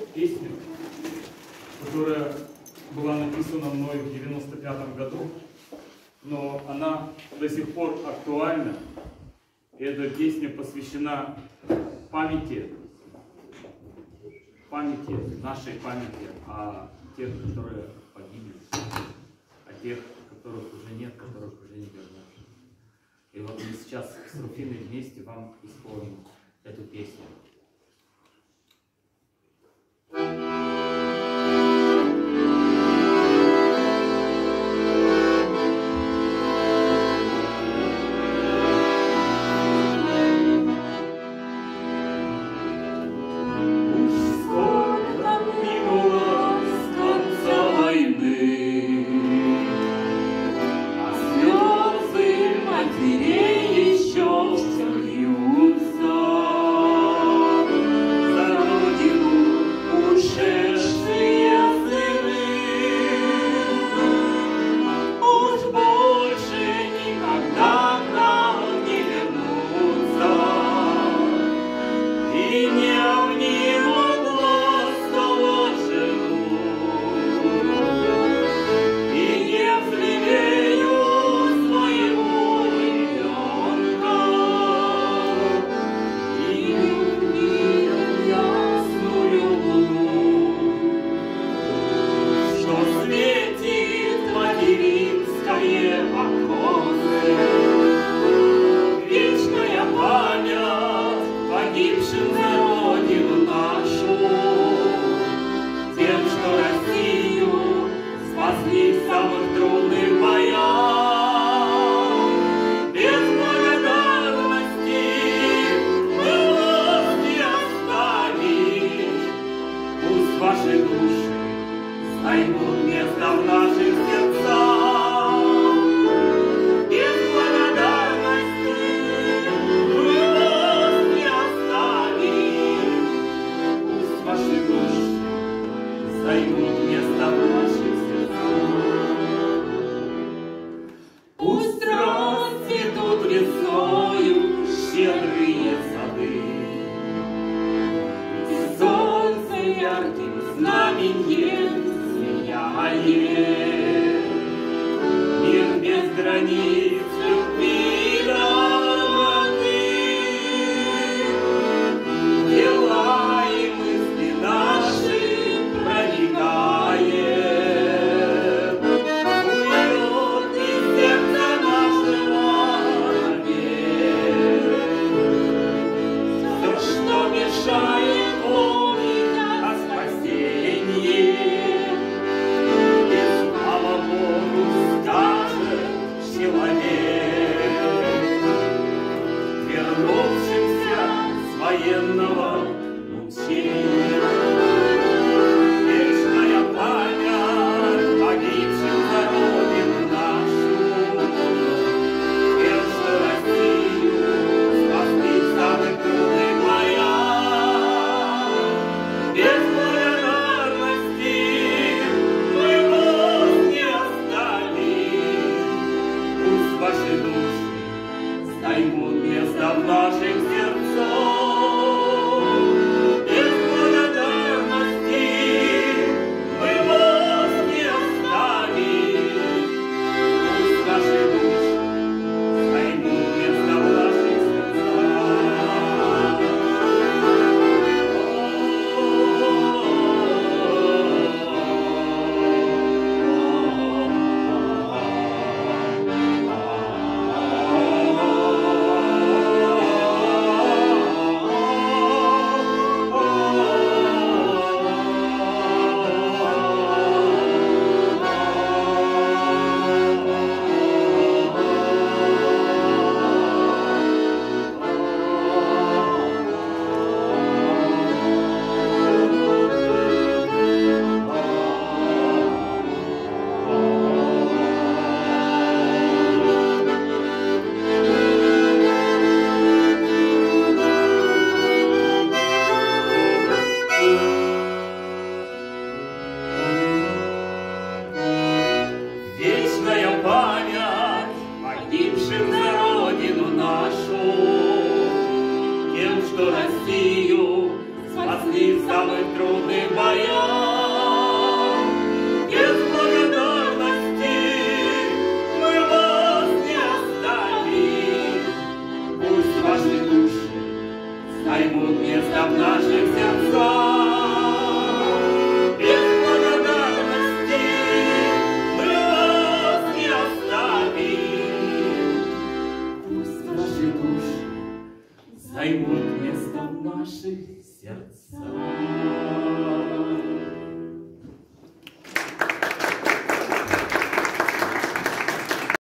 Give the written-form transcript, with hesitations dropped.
песню, которая была написана мной в 95 году, но она до сих пор актуальна. И эта песня посвящена памяти, нашей памяти о тех, которые погибли, о тех, которых уже нет, которых уже не вернешь. И вот мы сейчас с Руфиной вместе вам исполним эту песню. Ваши души займут место в наших сердцах. Без благодарности мы вас не оставим. Пусть ваши души займут место в наших сердцах. Пусть расцветут весною щедрые сады, ярким знаменем сияет мир без границ любви и доброты. Дела и мысли наши проникает, уйдет из сердца нашего навек все, что мешает человек. место в наших сердцах.